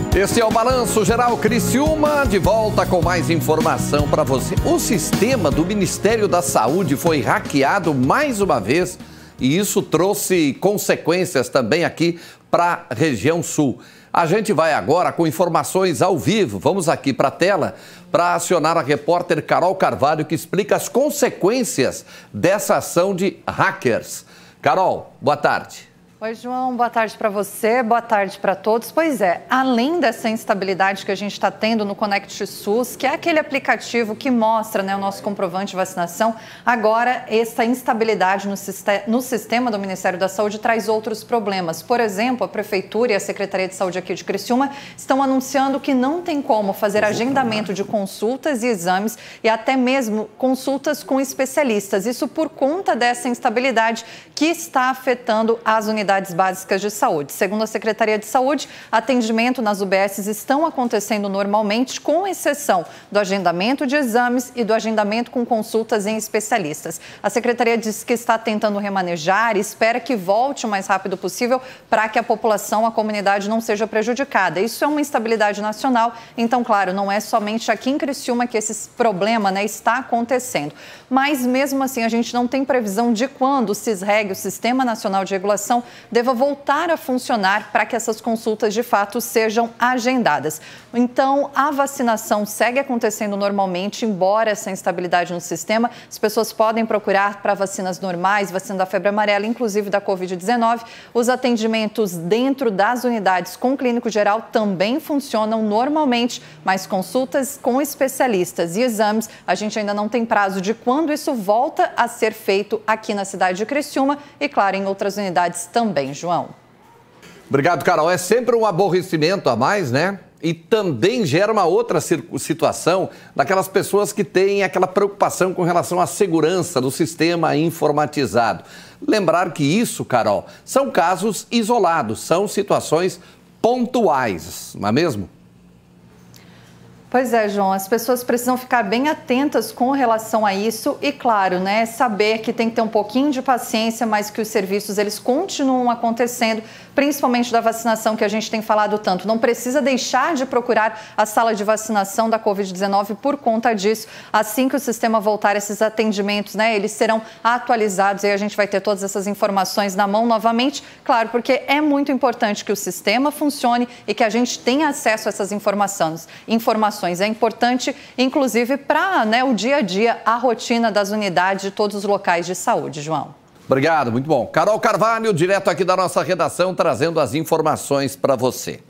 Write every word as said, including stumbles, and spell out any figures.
Esse é o Balanço Geral Criciúma, de volta com mais informação para você. O sistema do Ministério da Saúde foi hackeado mais uma vez e isso trouxe consequências também aqui para a região sul. A gente vai agora com informações ao vivo. Vamos aqui para a tela para acionar a repórter Carol Carvalho, que explica as consequências dessa ação de hackers. Carol, boa tarde. Oi, João, boa tarde para você, boa tarde para todos. Pois é, além dessa instabilidade que a gente está tendo no Conect SUS, que é aquele aplicativo que mostra, né, o nosso comprovante de vacinação, agora essa instabilidade no, no sistema do Ministério da Saúde traz outros problemas. Por exemplo, a Prefeitura e a Secretaria de Saúde aqui de Criciúma estão anunciando que não tem como fazer agendamento de consultas e exames e até mesmo consultas com especialistas. Isso por conta dessa instabilidade que está afetando as unidades básicas de saúde. Segundo a Secretaria de Saúde, atendimento nas U B Ss estão acontecendo normalmente, com exceção do agendamento de exames e do agendamento com consultas em especialistas. A Secretaria diz que está tentando remanejar e espera que volte o mais rápido possível para que a população, a comunidade não seja prejudicada. Isso é uma instabilidade nacional, então, claro, não é somente aqui em Criciúma que esse problema, né, está acontecendo. Mas, mesmo assim, a gente não tem previsão de quando o SISREG, o Sistema Nacional de Regulação, deva voltar a funcionar para que essas consultas de fato sejam agendadas. Então, a vacinação segue acontecendo normalmente, embora essa instabilidade no sistema. As pessoas podem procurar para vacinas normais, vacina da febre amarela, inclusive da covid dezenove. Os atendimentos dentro das unidades com clínico geral também funcionam normalmente, mas consultas com especialistas e exames, a gente ainda não tem prazo de quando isso volta a ser feito aqui na cidade de Criciúma e, claro, em outras unidades também. Também, João. Obrigado, Carol. É sempre um aborrecimento a mais, né? E também gera uma outra situação daquelas pessoas que têm aquela preocupação com relação à segurança do sistema informatizado. Lembrar que isso, Carol, são casos isolados, são situações pontuais, não é mesmo? Pois é, João, as pessoas precisam ficar bem atentas com relação a isso e, claro, né, saber que tem que ter um pouquinho de paciência, mas que os serviços, eles continuam acontecendo, principalmente da vacinação que a gente tem falado tanto. Não precisa deixar de procurar a sala de vacinação da covid dezenove por conta disso. Assim que o sistema voltar, esses atendimentos, né, eles serão atualizados e a gente vai ter todas essas informações na mão novamente. Claro, porque é muito importante que o sistema funcione e que a gente tenha acesso a essas informações. informações. É importante, inclusive, para, né, o dia a dia, a rotina das unidades de todos os locais de saúde, João. Obrigado, muito bom. Carol Carvalho, direto aqui da nossa redação, trazendo as informações para você.